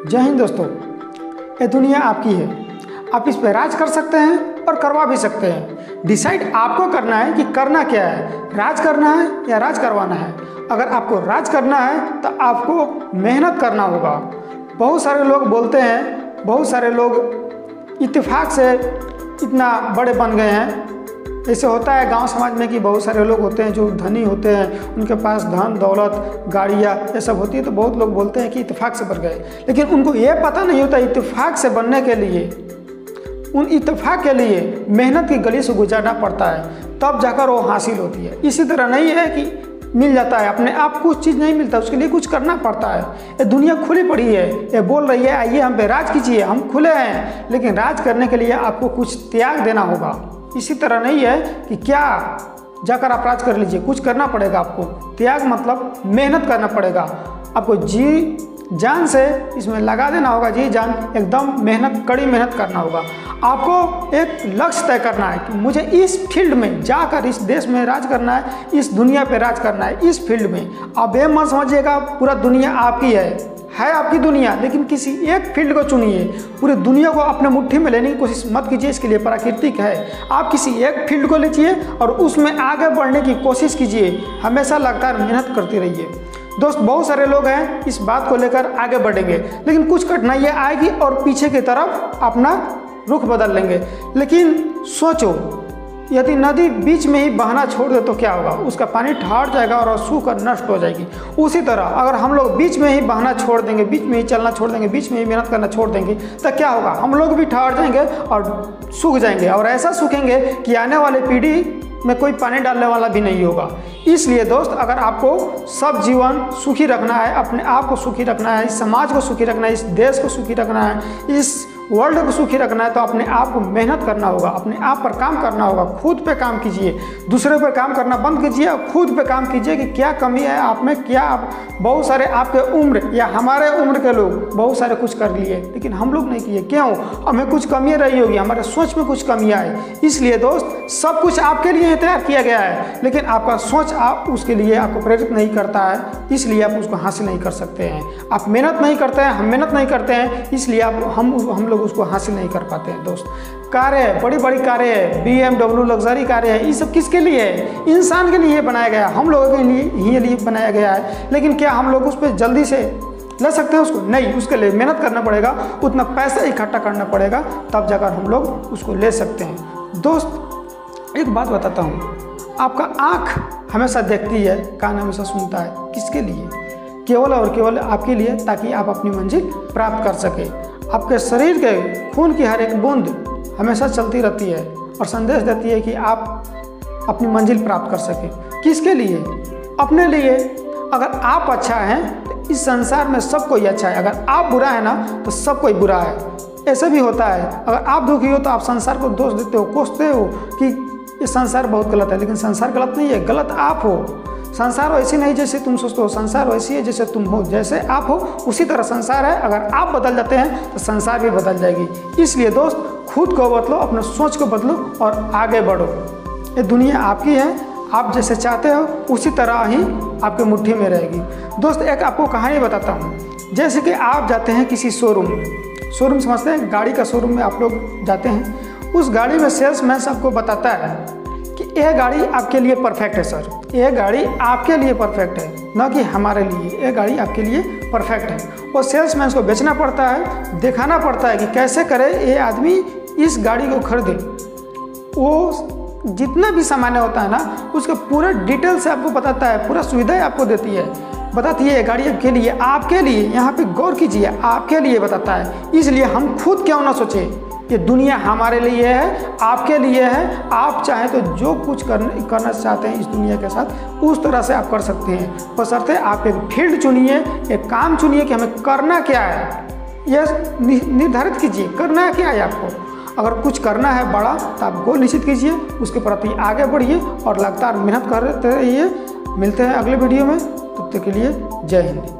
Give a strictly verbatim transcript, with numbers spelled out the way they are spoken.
जय हिंद दोस्तों। ये दुनिया आपकी है, आप इस पर राज कर सकते हैं और करवा भी सकते हैं। डिसाइड आपको करना है कि करना क्या है, राज करना है या राज करवाना है। अगर आपको राज करना है तो आपको मेहनत करना होगा। बहुत सारे लोग बोलते हैं, बहुत सारे लोग इत्तेफाक से इतना बड़े बन गए हैं। ऐसे होता है गांव समाज में कि बहुत सारे लोग होते हैं जो धनी होते हैं, उनके पास धन दौलत गाड़ियाँ ये सब होती है, तो बहुत लोग बोलते हैं कि इत्तेफाक से बन गए। लेकिन उनको ये पता नहीं होता इत्तेफाक से बनने के लिए, उन इत्तेफाक के लिए मेहनत की गली से गुजरना पड़ता है, तब जाकर वो हासिल होती है। इसी तरह नहीं है कि मिल जाता है, अपने आप कुछ चीज़ नहीं मिलता, उसके लिए कुछ करना पड़ता है। ये दुनिया खुली पड़ी है, ये बोल रही है आइए हम पे राज कीजिए, हम खुले हैं, लेकिन राज करने के लिए आपको कुछ त्याग देना होगा। इसी तरह नहीं है कि क्या जाकर आप राज कर लीजिए, कुछ करना पड़ेगा आपको। त्याग मतलब मेहनत करना पड़ेगा, आपको जी जान से इसमें लगा देना होगा, जी जान एकदम मेहनत, कड़ी मेहनत करना होगा। आपको एक लक्ष्य तय करना है कि मुझे इस फील्ड में जाकर इस देश में राज करना है, इस दुनिया पे राज करना है, इस फील्ड में। आप ये मत समझिएगा पूरा दुनिया आपकी है, है आपकी दुनिया, लेकिन किसी एक फील्ड को चुनिए। पूरी दुनिया को अपने मुट्ठी में लेने की कोशिश मत कीजिए, इसके लिए प्राकृतिक है। आप किसी एक फील्ड को लीजिए और उसमें आगे बढ़ने की कोशिश कीजिए, हमेशा लगातार मेहनत करते रहिए। दोस्त, बहुत सारे लोग हैं इस बात को लेकर आगे बढ़ेंगे, लेकिन कुछ कठिनाइयाँ आएगी और पीछे की तरफ अपना रुख बदल लेंगे। लेकिन सोचो, यदि नदी बीच में ही बहना छोड़ दे तो क्या होगा? उसका पानी ठहर जाएगा और सूख नष्ट हो जाएगी। उसी तरह अगर हम लोग बीच में ही बहना छोड़ देंगे, बीच में ही चलना छोड़ देंगे, बीच में ही मेहनत करना छोड़ देंगे, तो क्या होगा? हम लोग भी ठहर जाएंगे और सूख जाएंगे, और ऐसा सूखेंगे कि आने वाली पीढ़ी में कोई पानी डालने वाला भी नहीं होगा। इसलिए दोस्त, अगर आपको सब जीवन सुखी रखना है, अपने आप को सुखी रखना है, इस समाज को सुखी रखना है, इस देश को सुखी रखना है, इस वर्ल्ड को सुखी रखना है, तो अपने आप को मेहनत करना होगा, अपने आप पर काम करना होगा। खुद पे काम कीजिए, दूसरे पर काम करना बंद कीजिए, खुद पे काम कीजिए कि क्या कमी है आप में, क्या आप। बहुत सारे आपके उम्र या हमारे उम्र के लोग बहुत सारे कुछ कर लिए, लेकिन हम लोग नहीं किए। क्यों? हमें कुछ कमियाँ रही होगी, हमारे सोच में कुछ कमियाँ है। इसलिए दोस्त, सब कुछ आपके लिए तैयार किया गया है, लेकिन आपका सोच आप उसके लिए आपको प्रेरित नहीं करता है, इसलिए आप उसको हासिल नहीं कर सकते हैं। आप मेहनत नहीं करते हैं, हम मेहनत नहीं करते हैं, इसलिए आप हम हम लोग उसको हासिल नहीं कर पाते हैं। दोस्त, कारें, बड़ी बड़ी कारें है, बी एम डब्ल्यू लग्जरी कारें है, ये सब किसके लिए है? इंसान के लिए बनाया गया है, हम लोगों के लिए ही लिए बनाया गया है। लेकिन क्या हम लोग उस पर जल्दी से ले सकते हैं उसको? नहीं, उसके लिए मेहनत करना पड़ेगा, उतना पैसा इकट्ठा करना पड़ेगा, तब जाकर हम लोग उसको ले सकते हैं। दोस्त, एक बात बताता हूँ, आपका आँख हमेशा देखती है, कान हमेशा सुनता है, किसके लिए? केवल और केवल आपके लिए, ताकि आप अपनी मंजिल प्राप्त कर सके। आपके शरीर के खून की हर एक बूंद हमेशा चलती रहती है और संदेश देती है कि आप अपनी मंजिल प्राप्त कर सके। किसके लिए? अपने लिए। अगर आप अच्छा हैं तो इस संसार में सब कोई अच्छा है, अगर आप बुरा है ना तो सब कोई बुरा है। ऐसे भी होता है, अगर आप दुखी हो तो आप संसार को दोष देते हो, कोसते हो कि ये संसार बहुत गलत है, लेकिन संसार गलत नहीं है, गलत आप हो। संसार वैसी नहीं जैसे तुम सोचते हो, संसार वैसी है जैसे तुम हो। जैसे आप हो उसी तरह संसार है, अगर आप बदल जाते हैं तो संसार भी बदल जाएगी। इसलिए दोस्त, खुद को बदलो, अपने सोच को बदलो और आगे बढ़ो। ये दुनिया आपकी है, आप जैसे चाहते हो उसी तरह ही आपके मुट्ठी में रहेगी। दोस्त, एक आपको कहानी बताता हूँ। जैसे कि आप जाते हैं किसी शोरूम में, शोरूम समझते हैं, गाड़ी का शोरूम में आप लोग जाते हैं। उस गाड़ी में सेल्समैन आपको बताता है कि यह गाड़ी आपके लिए परफेक्ट है सर, यह गाड़ी आपके लिए परफेक्ट है, ना कि हमारे लिए, यह गाड़ी आपके लिए परफेक्ट है। और सेल्समैन को बेचना पड़ता है, दिखाना पड़ता है कि कैसे करे ये आदमी इस गाड़ी को खरीदे। वो जितना भी सामान होता है ना, उसका पूरा डिटेल से आपको बताता है, पूरा सुविधाएं आपको देती है, बताती है ये गाड़ी आपके लिए, आपके लिए, यहाँ पे गौर कीजिए, आपके लिए बताता है। इसलिए हम खुद क्यों ना सोचें, ये दुनिया हमारे लिए है, आपके लिए है। आप चाहें तो जो कुछ करने करना चाहते हैं इस दुनिया के साथ, उस तरह से आप कर सकते हैं। बशर्ते आप एक फील्ड चुनिए, एक काम चुनिए कि हमें करना क्या है, यह निर्धारित कीजिए करना क्या है आपको। अगर कुछ करना है बड़ा तो आप गोल निश्चित कीजिए, उसके प्रति आगे बढ़िए और लगातार मेहनत करते रहिए। मिलते हैं अगले वीडियो में, तब तक के लिए जय हिंद।